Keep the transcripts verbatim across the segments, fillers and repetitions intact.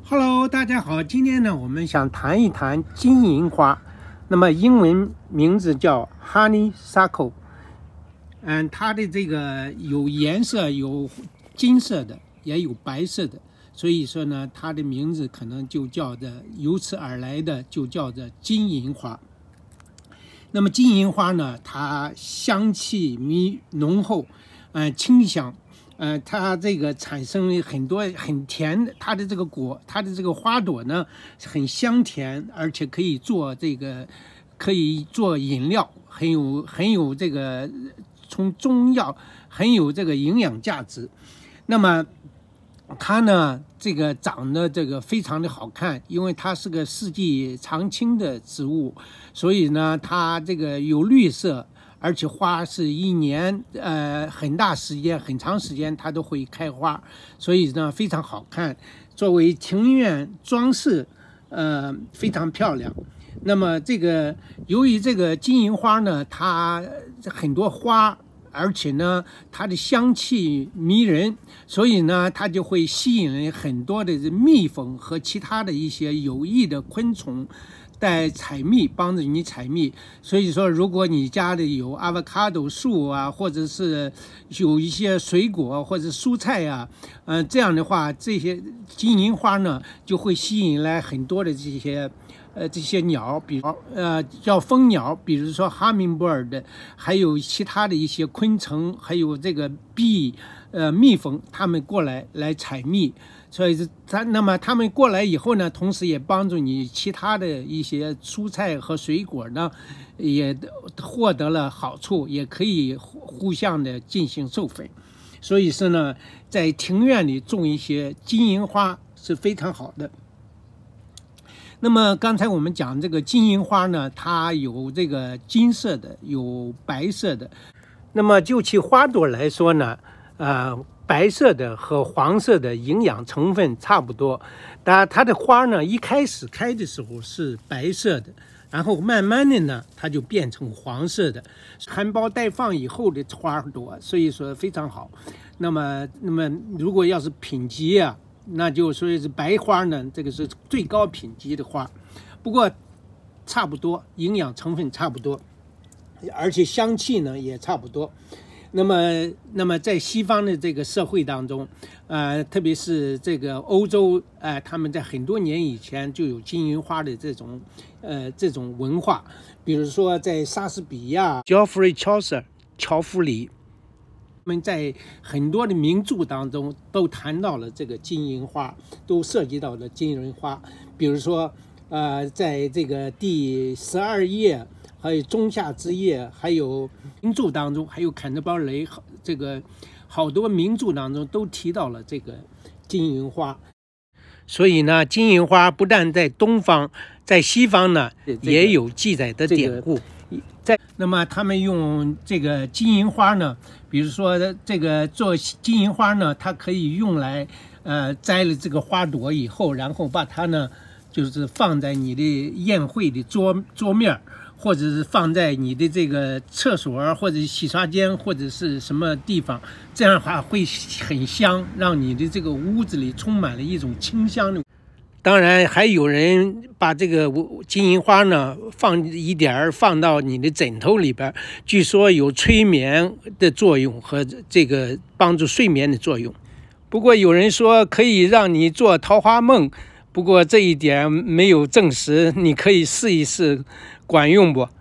Hello， 大家好，今天呢，我们想谈一谈金银花，那么英文名字叫 Honeysuckle， 嗯，它的这个有颜色，有金色的，也有白色的，所以说呢，它的名字可能就叫的由此而来的就叫做金银花。那么金银花呢，它香气弥浓厚，呃，清香。呃，它这个产生很多很甜的，它的这个果，它的这个花朵呢，很香甜，而且可以做这个，可以做饮料，很有很有这个从中药很有这个营养价值。那么它呢，这个长得这个非常的好看，因为它是个四季常青的植物，所以呢，它这个有绿色。而且花是一年，呃，很大时间、很长时间它都会开花，所以呢非常好看。作为庭院装饰，呃，非常漂亮。那么这个由于这个金银花呢，它很多花，而且呢它的香气迷人，所以呢它就会吸引很多的蜜蜂和其他的一些有益的昆虫。带采蜜，帮着你采蜜。所以说，如果你家里有 avocado 树啊，或者是有一些水果或者蔬菜啊，呃，这样的话，这些金银花呢，就会吸引来很多的这些，呃，这些鸟，比如呃叫蜂鸟，比如说 hummingbird， 还有其他的一些昆虫，还有这个 bee， 呃，蜜蜂，它们过来来采蜜。所以它那么他们过来以后呢，同时也帮助你其他的一些蔬菜和水果呢，也获得了好处，也可以互相的进行授粉。所以说呢，在庭院里种一些金银花是非常好的。那么刚才我们讲这个金银花呢，它有这个金色的，有白色的。那么就其花朵来说呢，呃。白色的和黄色的营养成分差不多，当然它的花呢，一开始开的时候是白色的，然后慢慢的呢，它就变成黄色的，含苞待放以后的花朵，所以说非常好。那么，那么如果要是品级啊，那就所以是白花呢，这个是最高品级的花，不过差不多，营养成分差不多，而且香气呢也差不多。那么，那么在西方的这个社会当中，呃，特别是这个欧洲，呃，他们在很多年以前就有金银花的这种，呃，这种文化。比如说，在莎士比亚 （Geoffrey Chaucer） 乔弗里，他们在很多的名著当中都谈到了这个金银花，都涉及到了金银花。比如说，呃，在这个第十二页。还有仲夏之夜，还有名著当中，还有坎特伯雷这个好多名著当中都提到了这个金银花。所以呢，金银花不但在东方，在西方呢也有记载的典故。在那么他们用这个金银花呢，比如说这个做金银花呢，它可以用来呃摘了这个花朵以后，然后把它呢就是放在你的宴会的桌桌面。或者是放在你的这个厕所，或者洗刷间，或者是什么地方，这样的话会很香，让你的这个屋子里充满了一种清香的。当然，还有人把这个金银花呢放一点放到你的枕头里边，据说有催眠的作用和这个帮助睡眠的作用。不过有人说可以让你做桃花梦，不过这一点没有证实，你可以试一试。管用不？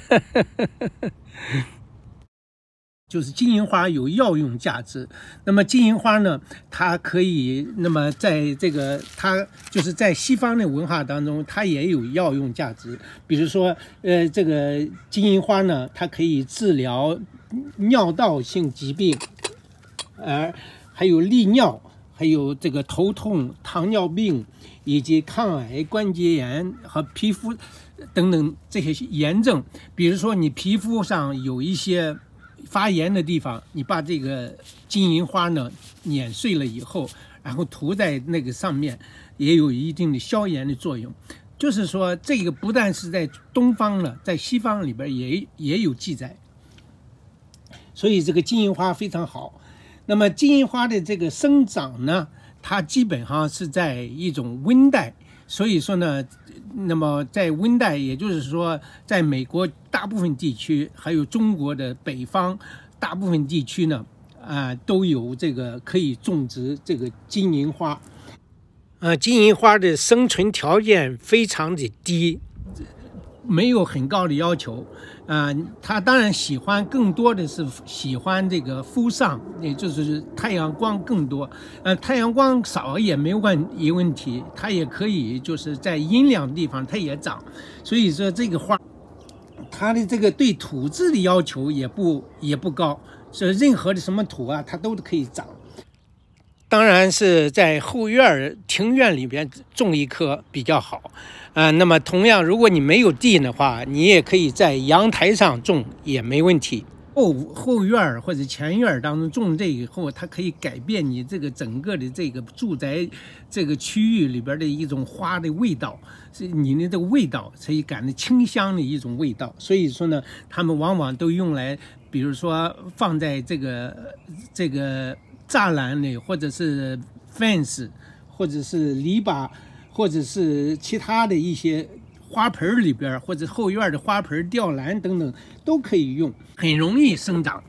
就是金银花有药用价值。那么金银花呢，它可以，那么在这个它就是在西方的文化当中，它也有药用价值。比如说，呃，这个金银花呢，它可以治疗尿道性疾病，而还有利尿，还有这个头痛、糖尿病，以及抗癌、关节炎和皮肤。等等这些炎症，比如说你皮肤上有一些发炎的地方，你把这个金银花呢碾碎了以后，然后涂在那个上面，也有一定的消炎的作用。就是说，这个不但是在东方了，在西方里边也也有记载。所以这个金银花非常好。那么金银花的这个生长呢， 它基本上是在一种温带，所以说呢，那么在温带，也就是说，在美国大部分地区，还有中国的北方大部分地区呢，啊、呃，都有这个可以种植这个金银花。呃，金银花的生存条件非常的低，没有很高的要求。啊、呃，它当然喜欢更多的是喜欢这个full sun，也就是太阳光更多。呃，太阳光少也没问没问题，它也可以就是在阴凉地方它也长。所以说这个花，它的这个对土质的要求也不也不高，所以任何的什么土啊，它都可以长。当然是在后院庭院里边种一棵比较好，啊、呃，那么同样，如果你没有地的话，你也可以在阳台上种，也没问题。后后院或者前院当中种这以后，它可以改变你这个整个的这个住宅这个区域里边的一种花的味道，是你的这个味道可以感到清香的一种味道。所以说呢，他们往往都用来，比如说放在这个这个。栅栏里，或者是 fence， 或者是篱笆，或者是其他的一些花盆里边，或者后院的花盆、吊篮等等都可以用，很容易生长。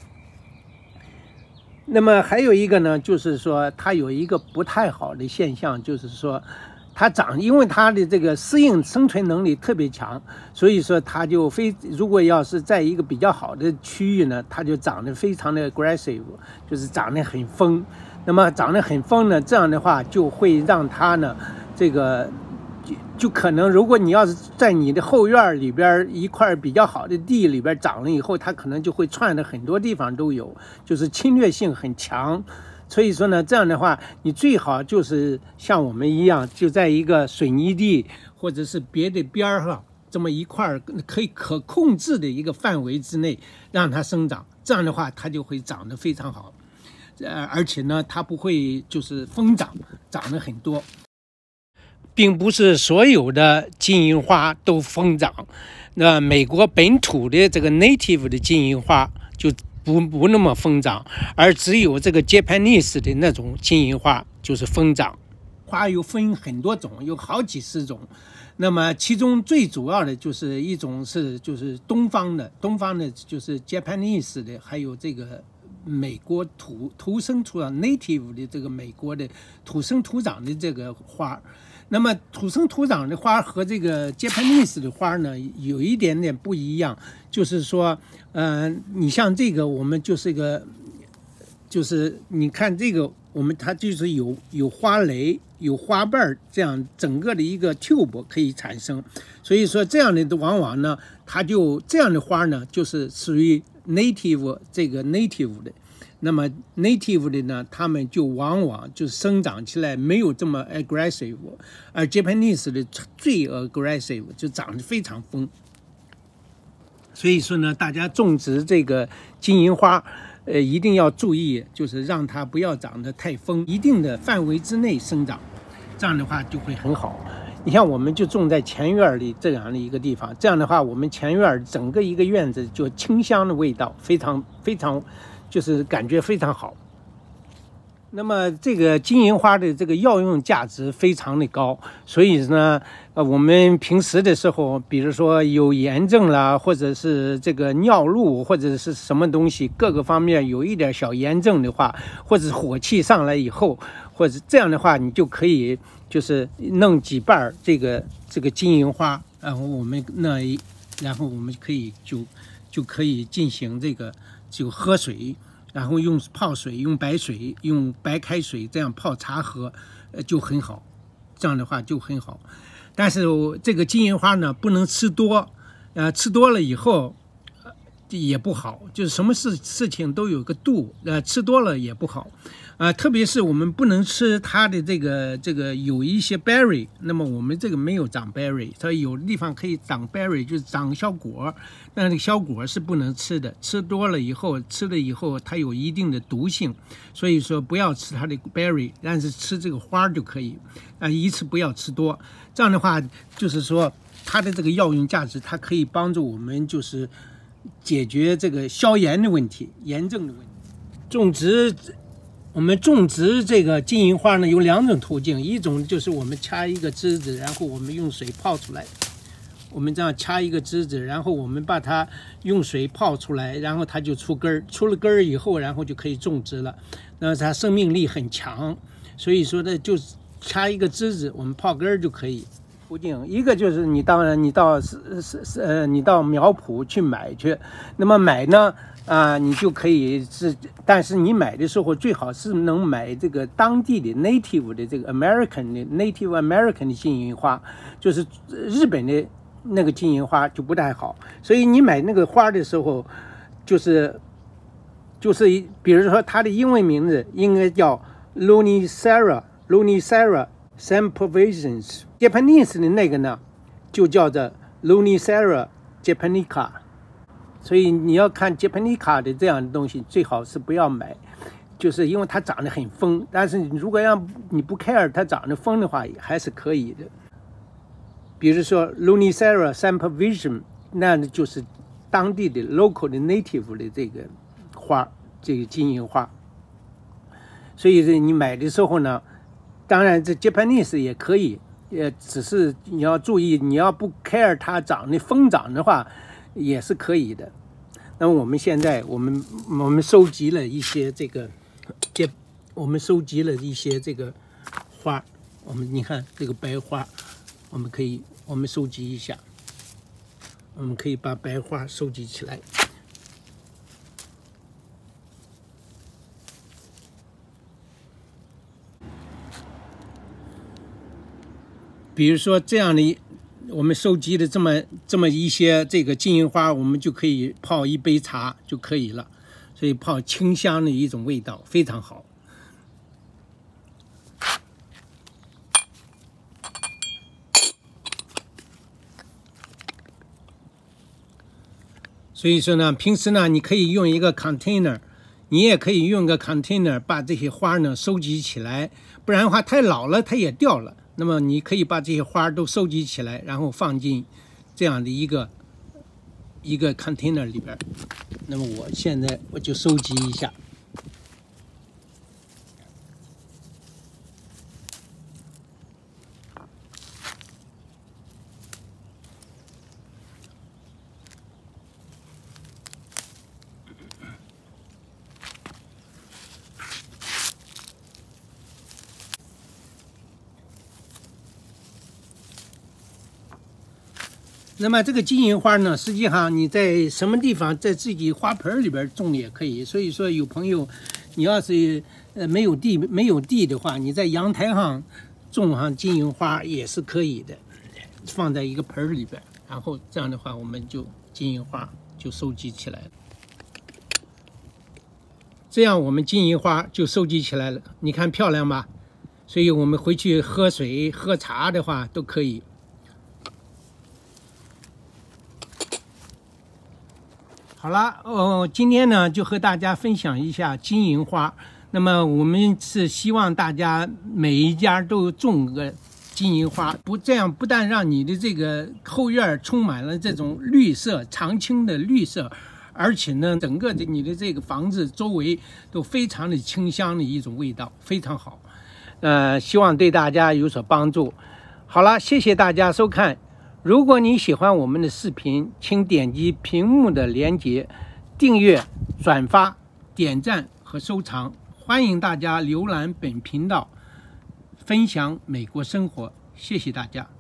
那么还有一个呢，就是说它有一个不太好的现象，就是说它长，因为它的这个适应生存能力特别强，所以说它就非，如果要是在一个比较好的区域呢，它就长得非常的 aggressive， 就是长得很疯。那么长得很疯呢，这样的话就会让它呢，这个就就可能，如果你要是在你的后院里边一块比较好的地里边长了以后，它可能就会窜的很多地方都有，就是侵略性很强。所以说呢，这样的话，你最好就是像我们一样，就在一个水泥地或者是别的边上这么一块可以可控制的一个范围之内让它生长，这样的话它就会长得非常好。呃，而且呢，它不会就是疯长，长得很多。并不是所有的金银花都疯长，那美国本土的这个 native 的金银花就不不那么疯长，而只有这个 Japanese 的那种金银花就是疯长。花又分很多种，有好几十种。那么其中最主要的就是一种是就是东方的，东方的就是 Japanese 的，还有这个美国土土生土长 native 的这个美国的土生土长的这个花。那么土生土长的花和这个 Japanese 的花呢有一点点不一样，就是说呃你像这个我们就是一个就是你看这个我们它就是有有花蕾有花瓣这样整个的一个 tube 可以产生，所以说这样的往往呢它就这样的花呢就是属于 native 这个 native 的。那么 native 的呢，它们就往往就生长起来没有这么 aggressive， 而 Japanese 的最 aggressive， 就长得非常疯。所以说呢，大家种植这个金银花，呃，一定要注意，就是让它不要长得太疯，一定的范围之内生长，这样的话就会很好。你像我们就种在前院里这样的一个地方，这样的话，我们前院整个一个院子就清香的味道，非常非常。就是感觉非常好。那么这个金银花的这个药用价值非常的高，所以呢，呃，我们平时的时候，比如说有炎症啦，或者是这个尿路，或者是什么东西，各个方面有一点小炎症的话，或者火气上来以后，或者这样的话，你就可以就是弄几瓣这个这个金银花，然后我们那一，然后我们可以就就可以进行这个。就喝水，然后用泡水，用白水，用白开水这样泡茶喝，呃，就很好。这样的话就很好。但是这个金银花呢，不能吃多，呃，吃多了以后，呃，也不好。就是什么事事情都有个度，呃，吃多了也不好。啊、呃，特别是我们不能吃它的这个这个有一些 berry， 那么我们这个没有长 berry， 它有的地方可以长 berry， 就是长小果，但那个小果是不能吃的，吃多了以后，吃了以后它有一定的毒性，所以说不要吃它的 berry， 但是吃这个花就可以，啊、呃，一次不要吃多，这样的话就是说它的这个药用价值，它可以帮助我们就是解决这个消炎的问题、炎症的问题，种植。 我们种植这个金银花呢，有两种途径，一种就是我们掐一个枝子，然后我们用水泡出来。我们这样掐一个枝子，然后我们把它用水泡出来，然后它就出根儿，出了根儿以后，然后就可以种植了。那它生命力很强，所以说呢，就是掐一个枝子，我们泡根儿就可以。途径一个就是你当然你到是是是呃你到苗圃去买去，那么买呢啊、呃、你就可以是，但是你买的时候最好是能买这个当地的 native 的这个 American 的 native American 的金银花，就是日本的那个金银花就不太好，所以你买那个花的时候，就是就是比如说它的英文名字应该叫 Lonicera Lonicera sempervirens Japanese 的那个呢，就叫做 Lonicera japonica。所以你要看 japonica 的这样的东西，最好是不要买，就是因为它长得很疯。但是如果让你不 care 它长得疯的话，还是可以的。比如说 Lonicera sempervirens， 那就是当地的 local 的 native 的这个花，这个金银花。所以你买的时候呢，当然这 Japanese 也可以，也只是你要注意，你要不 care 它长得疯长的话，也是可以的。那么我们现在我们我们收集了一些这个，我们收集了一些这个花，我们你看这个白花。我们可以，我们收集一下，我们可以把白花收集起来。比如说这样的，我们收集的这么这么一些这个金银花，我们就可以泡一杯茶就可以了，所以泡清香的一种味道，非常好。所以说呢，平时呢，你可以用一个 container， 你也可以用个 container 把这些花呢收集起来，不然的话太老了它也掉了。那么你可以把这些花都收集起来，然后放进这样的一个一个 container 里边。那么我现在我就收集一下。那么这个金银花呢，实际上你在什么地方，在自己花盆里边种也可以。所以说，有朋友，你要是呃没有地没有地的话，你在阳台上种上金银花也是可以的，放在一个盆里边，然后这样的话，我们就金银花就收集起来了。这样我们金银花就收集起来了，你看漂亮吧？所以我们回去喝水、喝茶的话都可以。好了，哦，今天呢就和大家分享一下金银花。那么我们是希望大家每一家都种个金银花，不这样不但让你的这个后院充满了这种绿色、常青的绿色，而且呢，整个的你的这个房子周围都非常的清香的一种味道，非常好。呃，希望对大家有所帮助。好了，谢谢大家收看。如果你喜欢我们的视频，请点击屏幕的连结，订阅、转发、点赞和收藏。欢迎大家浏览本频道，分享美国生活。谢谢大家。